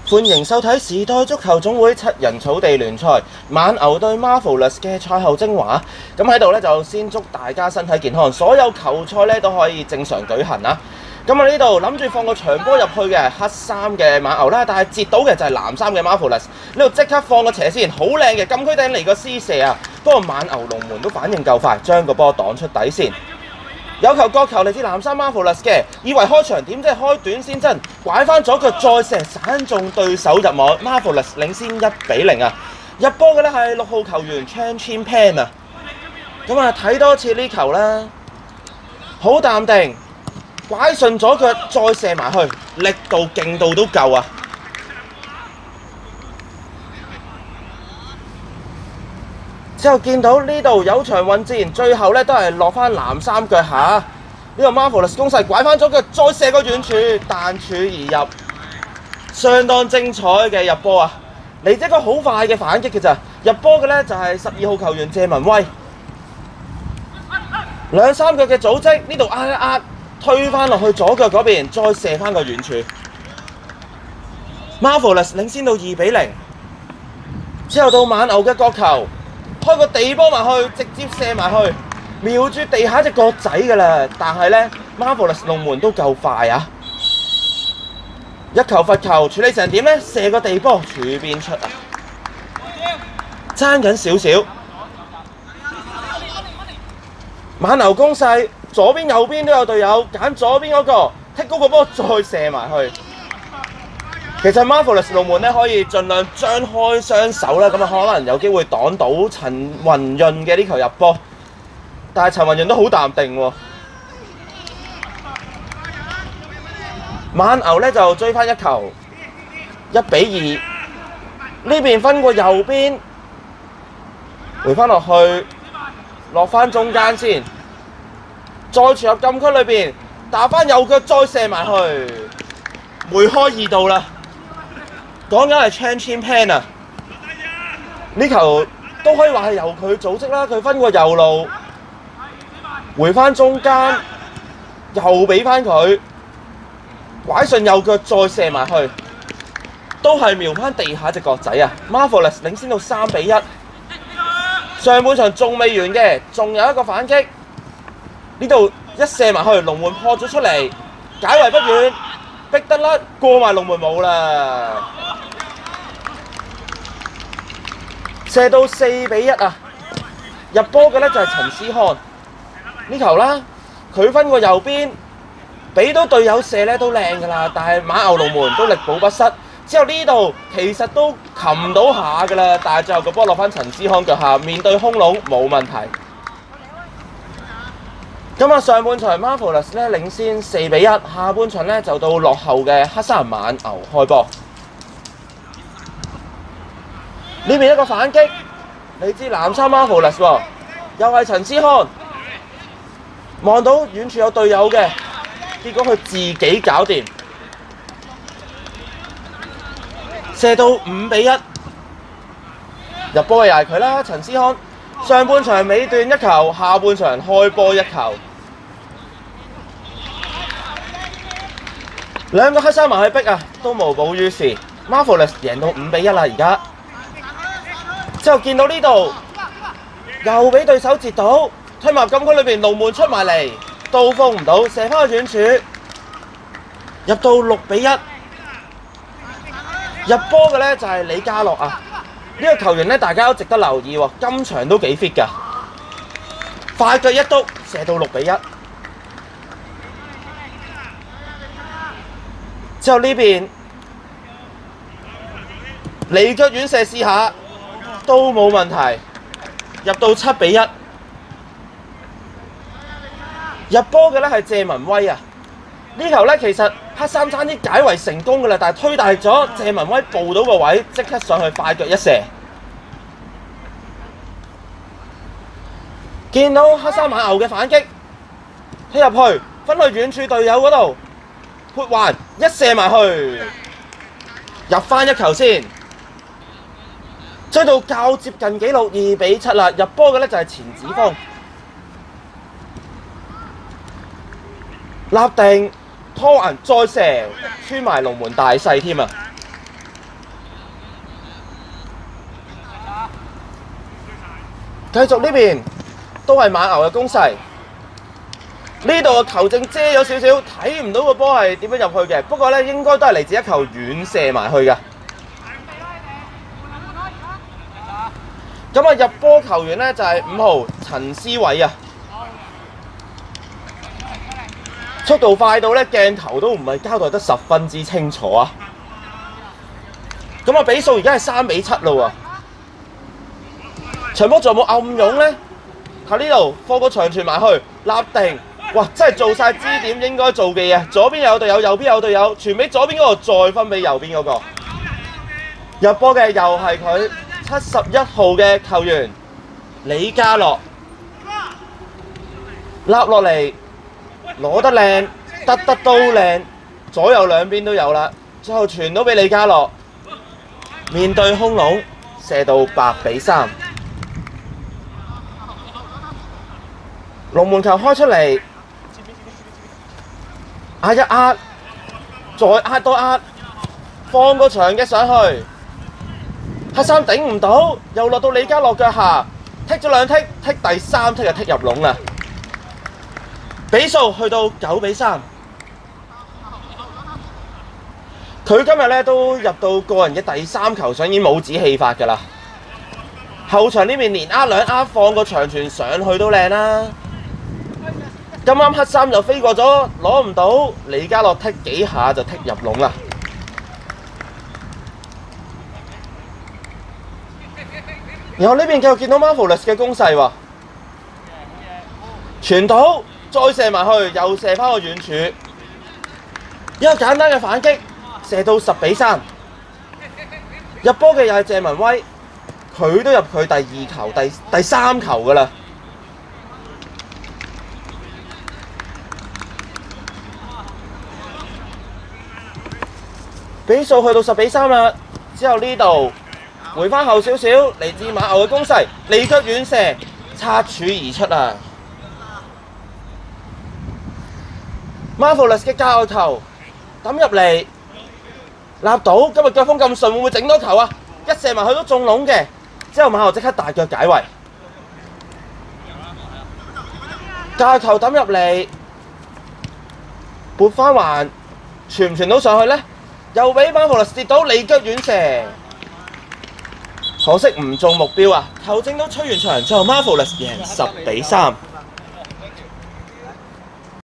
歡迎收睇時代足球總會7人草地聯賽猛牛對 Marvelous 嘅賽後精華。咁喺度咧就先祝大家身體健康，所有球賽咧都可以正常舉行啦。咁我呢度諗住放個長波入去嘅黑衫嘅猛牛啦，但係截到嘅就係藍衫嘅 Marvelous。呢度即刻放個斜線，好靚嘅禁區頂嚟個施射啊！不過猛牛龍門都反應夠快，將個波擋出底線。有球角球嚟自藍衫 Marvelous 嘅，以為開場點即係開短線陣，拐翻左腳再射散中對手入網 ，Marvelous 領先1-0啊！入波嘅咧係6號球員 Chan Pan 啊！咁啊睇多次呢球啦，好淡定，拐順左腳再射埋去，力度勁度都夠啊！之後見到呢度有場混戰，最後咧都係落翻藍衫腳下。呢個 Marvelous 攻勢拐翻左腳，再射個遠處，彈柱而入，相當精彩嘅入波啊！嚟一個好快嘅反擊嘅咋，入波嘅咧就係12號球員謝文威，兩三腳嘅組織，呢度壓一壓，推翻落去左腳嗰邊，再射翻個遠處 ，Marvelous 領先到2-0。之後到猛牛嘅角球。開個地波埋去，直接射埋去，瞄住地下隻角仔㗎啦。但係呢 Marvelous 龍門都夠快啊！一球罰球處理成點呢？射個地波處邊出啊！爭緊少少。猛牛攻勢，左邊右邊都有隊友，揀左邊嗰個，踢高個波再射埋去。其實 Marvelous 龍門咧可以盡量張開雙手啦，咁啊可能有機會擋到陳雲潤嘅呢球入波，但係陳雲潤都好淡定喎。猛牛咧就追翻一球，1-2。呢邊分過右邊，回翻落去，落翻中間先，再傳入禁區裏邊，打翻右腳再射埋去，梅開2度啦。講緊係 Chan Pan 啊！呢球都可以話係由佢組織啦，佢分過右路，回翻中間，又俾翻佢，拐順右腳再射埋去，都係瞄翻地下隻角仔啊 ！Marvelous 領先到3-1。上半場仲未完嘅，仲有一個反擊，呢度一射埋去，龍門破咗出嚟，解圍不遠，逼得甩過埋龍門冇啦。射到4-1啊！入波嘅咧就係陳思康呢球啦，佢分過右邊，俾到隊友射咧都靚㗎啦，但係猛牛龍門都力保不失。之後呢度其實都擒到下㗎啦，但係最後個波落翻陳思康腳下，面對空籠冇問題。咁啊，上半場 Marvelous 咧領先4-1，下半場咧就到落後嘅黑衫猛牛開波。呢邊一個反擊，嚟自藍衫 Marvelous 喎，又係陳思康，望到遠處有隊友嘅，結果佢自己搞掂，射到5-1，入波又係佢啦，陳思康。上半場尾段一球，下半場開波一球，兩個黑衫埋去逼啊，都無補於事 ，Marvelous 贏到5-1啦而家。之後見到呢度又俾對手截到，推埋禁區裏邊，龍門出埋嚟，都封唔到，射翻去遠處，入到6-1。入波嘅咧就係李家樂啊！呢個球員咧大家都值得留意喎，今場都幾 fit 㗎，快腳一篤射到6-1。之後呢邊離腳遠射試下。都冇問題，入到7-1。入波嘅咧係謝文威啊！呢球咧其實黑衫爭啲解圍成功㗎啦，但係推大咗，謝文威報到個位，即刻上去快腳一射。見到黑衫猛牛嘅反擊，踢入去，分去遠處隊友嗰度，潑環一射埋去，入翻一球先。追到較接近紀錄2-7啦，入波嘅咧就係錢子峰，立定拖環再射，穿埋龍門大細添啊！ 繼續呢邊都係馬牛嘅攻勢。呢度嘅球證遮咗少少，睇唔到個波係點樣入去嘅。不過咧，應該都係嚟自一球遠射埋去嘅。咁啊，入波球員咧就係5號陳思偉啊，速度快到咧鏡頭都唔係交代得十分之清楚啊！咁啊，比數而家係3-7咯喎。場波仲有冇暗湧咧？喺呢度放個長傳埋去，立定。哇！真係做晒支點應該做嘅嘢，左邊有隊友，右邊有隊友，傳俾左邊嗰個，再分俾右邊嗰個。入波嘅又係佢71號嘅球員李家樂，立落嚟攞得靚，得都靚，左右兩邊都有啦。最後傳到俾李家樂，面對空籠射到8-3。龍門球開出嚟。壓一壓，再壓多壓，放個長嘅上去，黑衫頂唔到，又落到李家樂腳下，踢咗兩踢，踢第3踢就踢入籠啦。比數去到9-3。佢今日咧都入到個人嘅第3球，想演帽子戲法㗎啦。後場呢邊連壓兩壓，放個長傳上去都靚啦。咁啱黑衫就飛過咗，攞唔到，李家樂踢幾下就踢入籠啦。然後呢邊繼續見到 Marvelous 嘅攻勢喎，傳到再射埋去，又射翻個遠處，一個簡單嘅反擊，射到10-3。入波嘅又係謝文威，佢都入佢第2球、第3球㗎啦。比數去到10-3啦，之後呢度回翻後少少，嚟自馬牛嘅攻勢，利腳遠射，擦柱而出啊 ！Marvelous 嘅加外球抌入嚟，立到，今日腳風咁順，會唔會整多球啊？一射埋去都中籠嘅，之後馬牛即刻大腳解圍，加球抌入嚟，撥翻環，傳唔傳到上去呢？又俾Marvelous跌到利腳遠射，可惜唔中目標啊！球證都吹完場，最後Marvelous贏10-3。